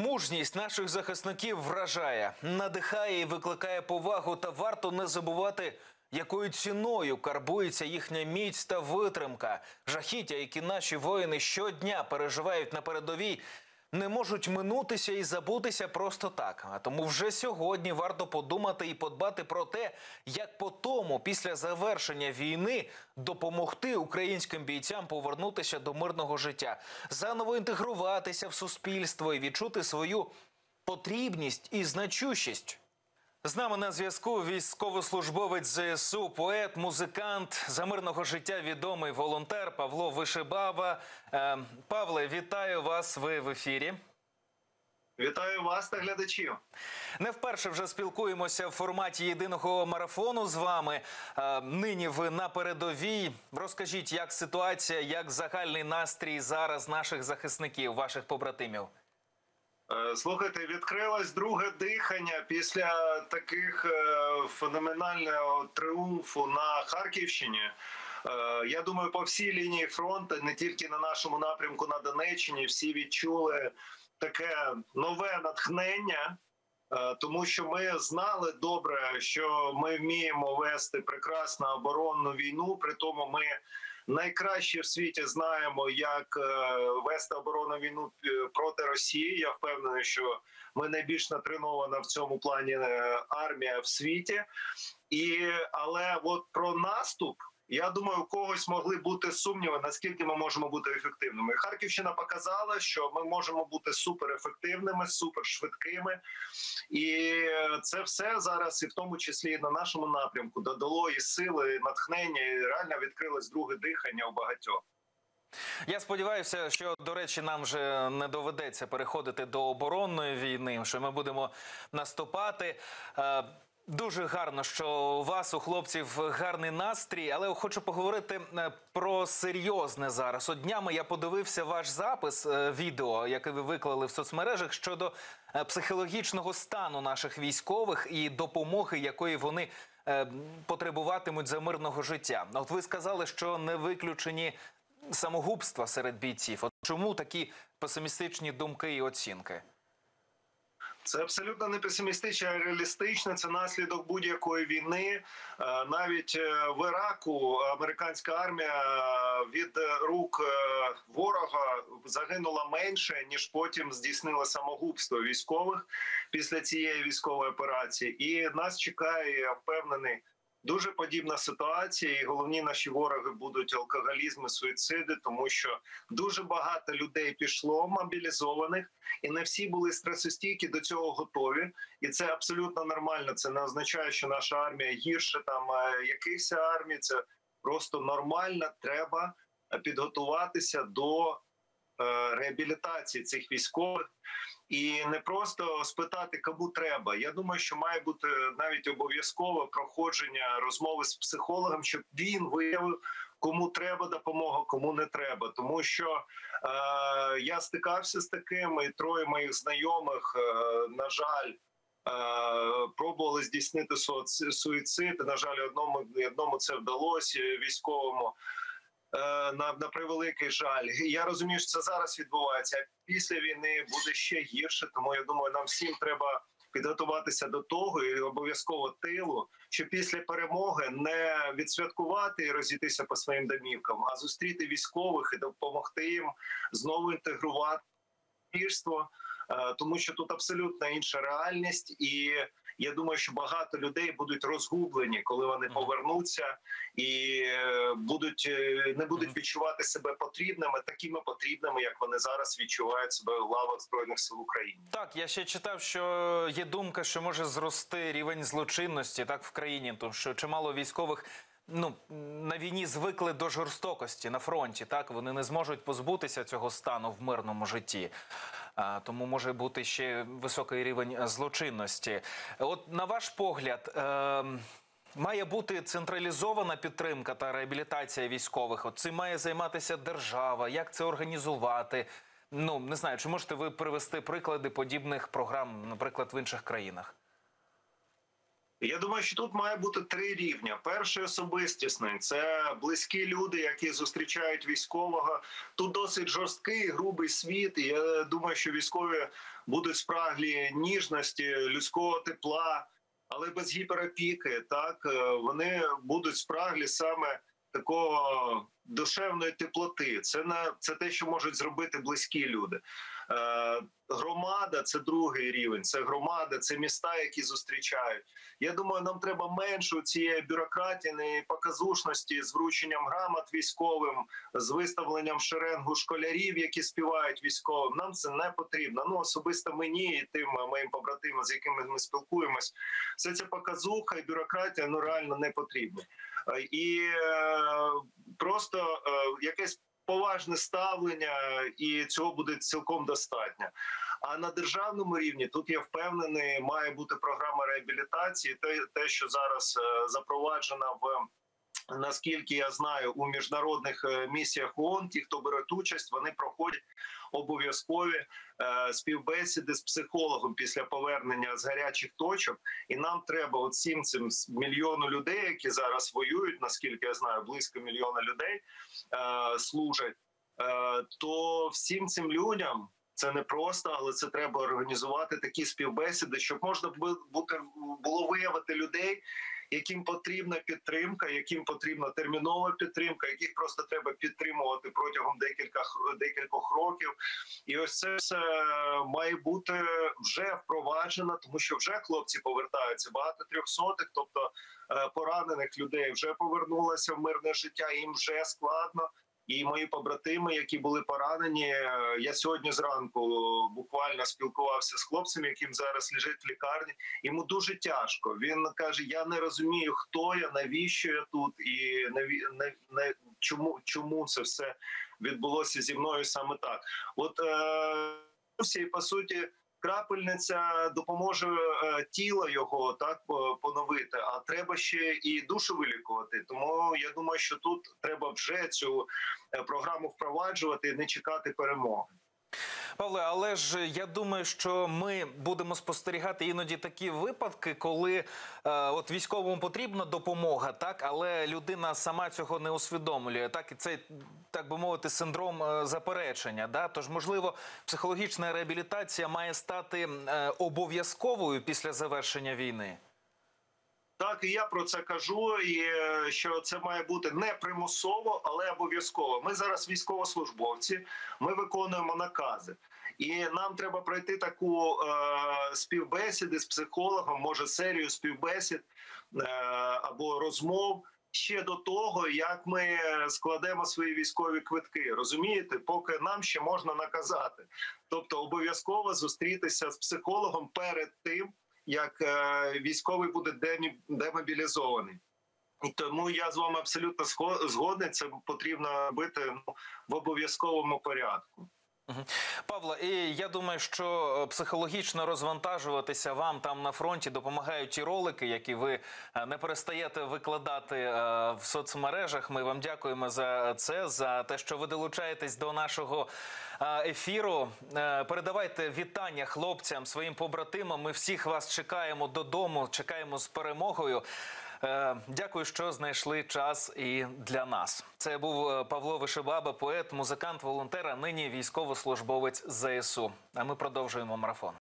Мужність наших захисників вражає, надихає і викликає повагу. Та варто не забувати, якою ціною карбується їхня міць та витримка. Жахіття, які наші воїни щодня переживають на передовій, не можуть минутися і забутися просто так. А тому вже сьогодні варто подумати і подбати про те, як по тому, після завершення війни, допомогти українським бійцям повернутися до мирного життя, заново інтегруватися в суспільство і відчути свою потрібність і значущість. З нами на зв'язку військовослужбовець ЗСУ, поет, музикант, за мирного життя відомий волонтер Павло Вишибава. Павле, вітаю вас, ви в ефірі. Вітаю вас та глядачів. Не вперше вже спілкуємося в форматі єдиного марафону з вами. Нині ви на передовій. Розкажіть, як ситуація, як загальний настрій зараз наших захисників, ваших побратимів? Слухайте, відкрилось друге дихання після таких феноменального тріумфу на Харківщині. Я думаю, по всій лінії фронту, не тільки на нашому напрямку на Донеччині, всі відчули таке нове натхнення, тому що ми знали добре, що ми вміємо вести прекрасну оборонну війну, при тому ми найкраще в світі знаємо, як вести оборонну війну проти Росії. Я впевнений, що ми найбільш натренована в цьому плані армія в світі. Але от про наступ, я думаю, у когось могли бути сумніви, наскільки ми можемо бути ефективними. Харківщина показала, що ми можемо бути суперефективними, супершвидкими. І це все зараз, і в тому числі і на нашому напрямку, додало і сили, і натхнення, і реально відкрилось друге дихання у багатьох. Я сподіваюся, що, до речі, нам вже не доведеться переходити до оборонної війни, що ми будемо наступати. Дуже гарно, що у вас, у хлопців, гарний настрій, але хочу поговорити про серйозне зараз. От днями я подивився ваш запис, відео, яке ви виклали в соцмережах, щодо психологічного стану наших військових і допомоги, якої вони потребуватимуть за мирного життя. От ви сказали, що не виключені самогубства серед бійців. От чому такі песимістичні думки і оцінки? Це абсолютно не песимістично, а реалістично. Це наслідок будь-якої війни. Навіть в Іраку американська армія від рук ворога загинула менше, ніж потім здійснила самогубство військових після цієї військової операції. І нас чекає, я впевнений, дуже подібна ситуація, і головні наші вороги будуть алкоголізм і суїциди, тому що дуже багато людей пішло мобілізованих, і не всі були стресостійкі, до цього готові. І це абсолютно нормально. Це не означає, що наша армія гірше там якихось армій. Це просто нормально. Треба підготуватися до реабілітації цих військових. І не просто спитати, кому треба. Я думаю, що має бути навіть обов'язкове проходження розмови з психологом, щоб він виявив, кому треба допомога, кому не треба. Тому що я стикався з таким, і троє моїх знайомих, на жаль, пробували здійснити суїцид. На жаль, одному це вдалося, військовому. На превеликий жаль. Я розумію, що це зараз відбувається, а після війни буде ще гірше, тому я думаю, нам всім треба підготуватися до того і обов'язково тилу, що після перемоги не відсвяткувати і розійтися по своїм домівкам, а зустріти військових і допомогти їм знову інтегрувати суспільство, тому що тут абсолютно інша реальність, і я думаю, що багато людей будуть розгублені, коли вони повернуться і не будуть відчувати себе потрібними, такими потрібними, як вони зараз відчувають себе в лавах Збройних сил України. Так, я ще читав, що є думка, що може зрости рівень злочинності так в країні, тому що чимало військових на війні звикли до жорстокості на фронті, так вони не зможуть позбутися цього стану в мирному житті. Тому може бути ще високий рівень злочинності. От на ваш погляд, має бути централізована підтримка та реабілітація військових? От цим має займатися держава? Як це організувати? Не знаю, чи можете ви привести приклади подібних програм, наприклад, в інших країнах? Я думаю, що тут має бути 3 рівня. Перший особистісний – це близькі люди, які зустрічають військового. Тут досить жорсткий, грубий світ. І я думаю, що військові будуть спраглі ніжності, людського тепла, але без гіперопіки. Так, вони будуть спраглі саме такого душевної теплоти. Це те, що можуть зробити близькі люди. Громада – це другий рівень. Це громада, це міста, які зустрічають. Я думаю, нам треба менше цієї бюрократії, показушності з врученням грамот військовим, з виставленням в шеренгу школярів, які співають військовим. Нам це не потрібно. Ну, особисто мені і тим моїм побратимам, з якими ми спілкуємось, все це показуха і бюрократія, ну, реально не потрібно. І просто якесь поважне ставлення, і цього буде цілком достатньо. А на державному рівні, тут я впевнений, має бути програма реабілітації, те, що зараз запроваджена наскільки я знаю, у міжнародних місіях ООН, ті, хто беруть участь, вони проходять обов'язкові співбесіди з психологом після повернення з гарячих точок. І нам треба всім цим мільйону людей, які зараз воюють, наскільки я знаю, близько 1 мільйона людей служать, то всім цим людям це не просто, але це треба організувати такі співбесіди, щоб можна було виявити людей, яким потрібна підтримка, яким потрібна термінова підтримка, яких просто треба підтримувати протягом декількох років. І ось це все має бути вже впроваджено, тому що вже хлопці повертаються. Багато трьохсотих, тобто поранених людей, вже повернулося в мирне життя, їм вже складно. І мої побратими, які були поранені, я сьогодні зранку буквально спілкувався з хлопцем, яким зараз лежить в лікарні. Йому дуже тяжко. Він каже, я не розумію, хто я, навіщо я тут і чому це все відбулося зі мною саме так. От, по суті, крапельниця допоможе тіло його так поновити, а треба ще і душу вилікувати. Тому я думаю, що тут треба вже цю програму впроваджувати і не чекати перемоги. Павле, але ж я думаю, що ми будемо спостерігати іноді такі випадки, коли от військовому потрібна допомога, так, але людина сама цього не усвідомлює. Так, і це, так би мовити, синдром заперечення. Да? Тож, можливо, психологічна реабілітація має стати обов'язковою після завершення війни. Так, і я про це кажу, і що це має бути не примусово, але обов'язково. Ми зараз військовослужбовці, ми виконуємо накази. І нам треба пройти таку співбесіди з психологом, може серію співбесід або розмов, ще до того, як ми складемо свої військові квитки. Розумієте? Поки нам ще можна наказати. Тобто обов'язково зустрітися з психологом перед тим, як військовий буде демобілізований. І тому я з вами абсолютно згодний, це потрібно робити в обов'язковому порядку. Павло, і я думаю, що психологічно розвантажуватися вам там на фронті допомагають ті ролики, які ви не перестаєте викладати в соцмережах. Ми вам дякуємо за це, за те, що ви долучаєтесь до нашого ефіру. Передавайте вітання хлопцям, своїм побратимам. Ми всіх вас чекаємо додому, чекаємо з перемогою. Дякую, що знайшли час і для нас. Це був Павло Вишибаба, поет, музикант, волонтер, а нині військовослужбовець ЗСУ. А ми продовжуємо марафон.